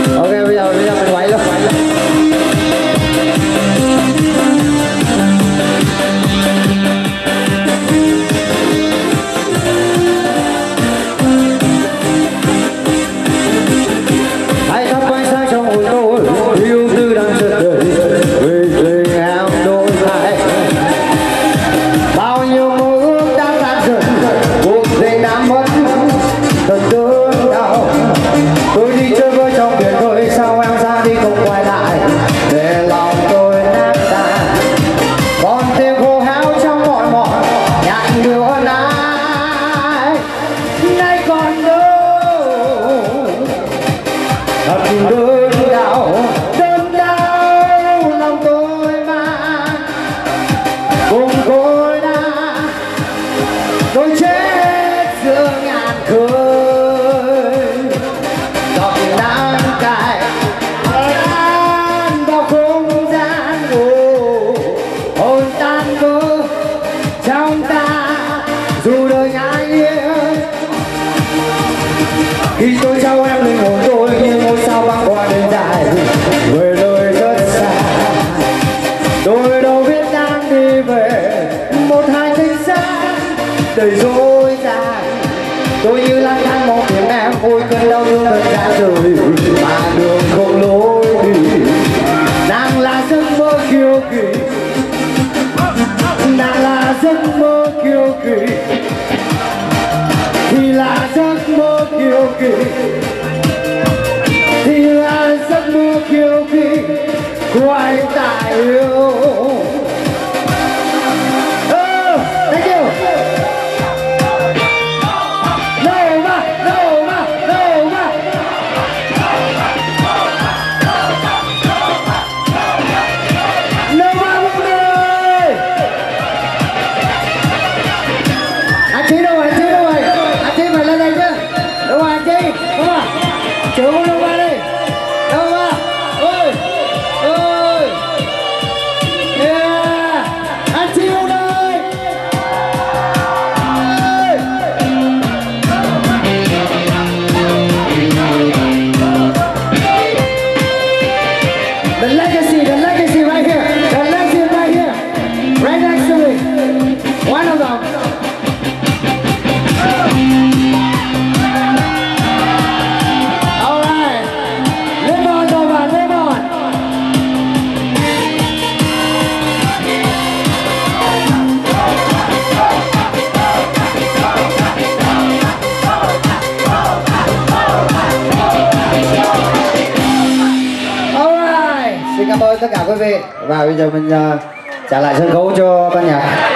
Ok, bây giờ mình quay luôn. Hãy thắp ánh sáng trong hồn tôi, yêu tư đang chợt đời về tình em đôi vai. Bao nhiêu mơ ước đã tan dần, cuộc tình đã mất thật đớn đau. Tôi đi chơi với trong biển khơi, sao em ra đi không quay lại, để lòng tôi nát tan. Còn tiếng hô hào trong mọi mỏi, nhạt nhẽo hơn ai nay còn đâu. Thật đớn đau lòng tôi mang cùng khối đá. Tôi chết giữa ngàn khơi, giọt nắng cay tan vào không gian ngủ, hồn tan vỡ trong ta dù đời ngại nghiêng. Khi tôi trao em linh hồn tôi như ngôi sao băng qua đêm dài về nơi rất xa. Tôi đâu biết đang đi về một hành tinh xa đầy dối dài. Tôi như lang thang một tìm em ôi cơn đau thương thật đã rời mà đường không lối đi. Nàng là giấc mơ kiêu kỳ, nàng là giấc mơ kiêu kỳ, thì là giấc mơ kiêu kỳ, thì là giấc mơ kiêu kỳ của anh ta yêu. Thank you. Nova, Nova, Nova. Nova một người. Anh Chí đâu rồi? Anh Chí đâu rồi? Anh Chí phải lên đây chứ. Đâu rồi anh Chí? Đúng không? Chửi con Nova đi. Nova. Ôi. Ôi. Yeah. Anh Chí đâu đây? The legacy right here. The legacy right here. Right next to me. One of them. All right. Live on, Nova, live on. All right. Xin cảm ơn tất cả quý vị. Và bây giờ mình trả lại sân khấu cho ban nhạc.